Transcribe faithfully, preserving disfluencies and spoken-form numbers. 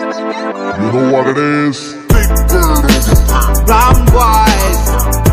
You know what it is? Big bird. Brown boys.